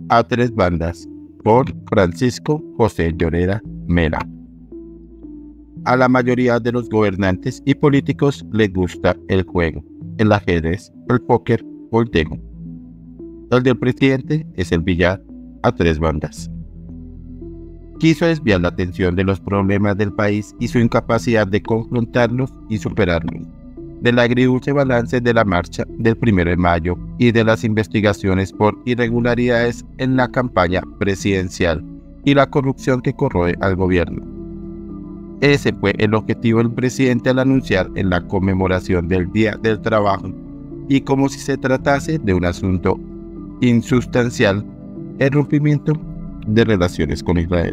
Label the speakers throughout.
Speaker 1: A tres bandas, por Francisco José Lloreda Mera. A la mayoría de los gobernantes y políticos les gusta el juego, el ajedrez, el póker o el tejo. El del presidente es el billar a tres bandas. Quiso desviar la atención de los problemas del país y su incapacidad de confrontarlos y superarlos, del agridulce balance de la marcha del 1 de mayo y de las investigaciones por irregularidades en la campaña presidencial y la corrupción que corroe al gobierno. Ese fue el objetivo del presidente al anunciar en la conmemoración del Día del Trabajo, y como si se tratase de un asunto insustancial, el rompimiento de relaciones con Israel.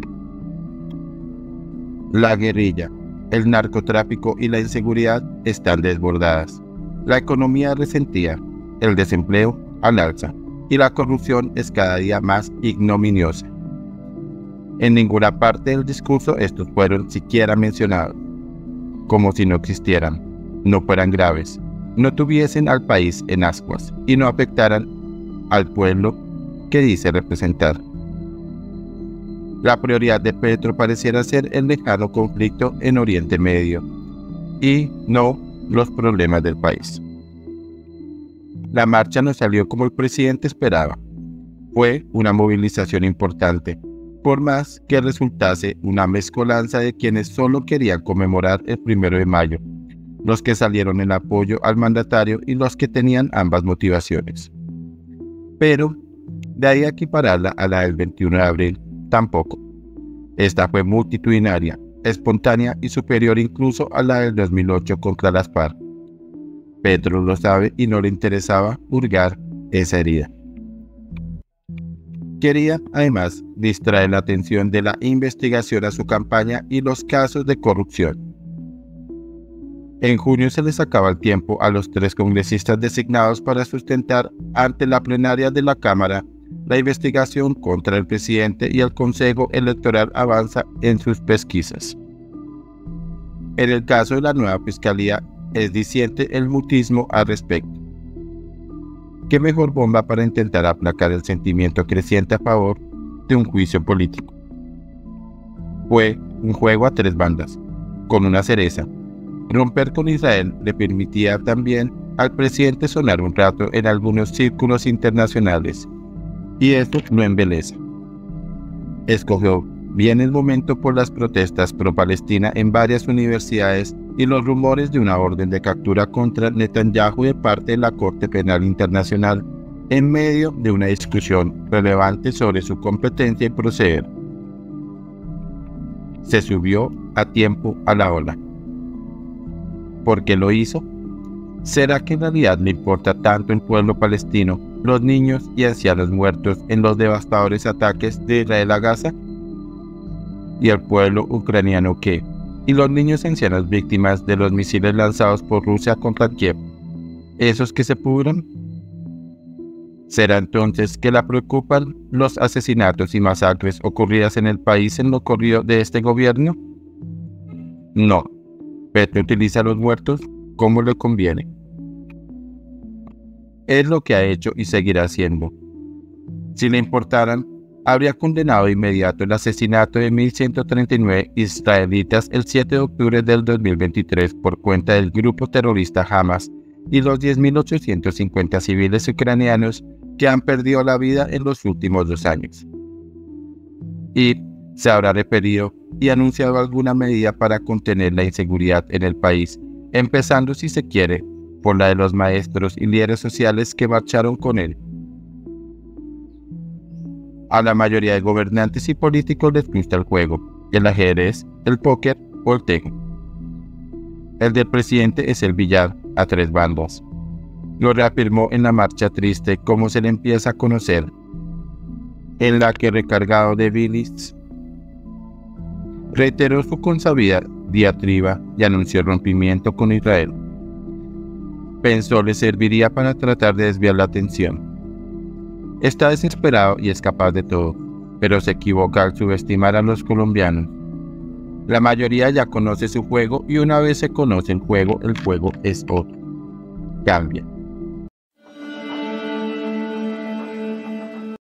Speaker 1: La guerrilla, el narcotráfico y la inseguridad están desbordadas. La economía resentida, el desempleo al alza y la corrupción es cada día más ignominiosa. En ninguna parte del discurso estos fueron siquiera mencionados, como si no existieran, no fueran graves, no tuviesen al país en ascuas y no afectaran al pueblo que dice representar. La prioridad de Petro pareciera ser el lejano conflicto en Oriente Medio y no los problemas del país. La marcha no salió como el presidente esperaba. Fue una movilización importante, por más que resultase una mezcolanza de quienes solo querían conmemorar el 1 de mayo, los que salieron en apoyo al mandatario y los que tenían ambas motivaciones. Pero de ahí a equipararla a la del 21 de abril, tampoco. Esta fue multitudinaria, espontánea y superior incluso a la del 2008 contra las FARC. Petro lo sabe y no le interesaba hurgar esa herida. Quería, además, distraer la atención de la investigación a su campaña y los casos de corrupción. En junio se les acaba el tiempo a los 3 congresistas designados para sustentar ante la plenaria de la Cámara la investigación contra el presidente y el Consejo Electoral avanza en sus pesquisas. En el caso de la nueva fiscalía es diciente el mutismo al respecto. ¿Qué mejor bomba para intentar aplacar el sentimiento creciente a favor de un juicio político? Fue un juego a tres bandas, con una cereza. Romper con Israel le permitía también al presidente sonar un rato en algunos círculos internacionales, y esto lo embeleza. Escogió bien el momento por las protestas pro-Palestina en varias universidades y los rumores de una orden de captura contra Netanyahu de parte de la Corte Penal Internacional en medio de una discusión relevante sobre su competencia y proceder. Se subió a tiempo a la ola. ¿Por qué lo hizo? ¿Será que en realidad le importa tanto el pueblo palestino, los niños y ancianos muertos en los devastadores ataques de Israel a Gaza? ¿Y el pueblo ucraniano qué? ¿Y los niños y ancianos víctimas de los misiles lanzados por Rusia contra Kiev? ¿Esos que se pudran? ¿Será entonces que la preocupan los asesinatos y masacres ocurridas en el país en lo corrido de este gobierno? No. Petro utiliza a los muertos como le conviene. Es lo que ha hecho y seguirá haciendo. Si le importaran, habría condenado de inmediato el asesinato de 1.139 israelitas el 7 de octubre del 2023 por cuenta del grupo terrorista Hamas y los 10.850 civiles ucranianos que han perdido la vida en los últimos 2 años. Y se habrá referido y anunciado alguna medida para contener la inseguridad en el país, empezando, si se quiere, por la de los maestros y líderes sociales que marcharon con él. A la mayoría de gobernantes y políticos les gusta el juego, el ajedrez, el póker o el tejo. El del presidente es el billar a tres bandas. Lo reafirmó en la marcha triste como se le empieza a conocer, en la que, recargado de bilis, reiteró su consabida diatriba y anunció el rompimiento con Israel. Pensó le serviría para tratar de desviar la atención. Está desesperado y es capaz de todo, pero se equivoca al subestimar a los colombianos. La mayoría ya conoce su juego y una vez se conoce el juego es otro. Cambia.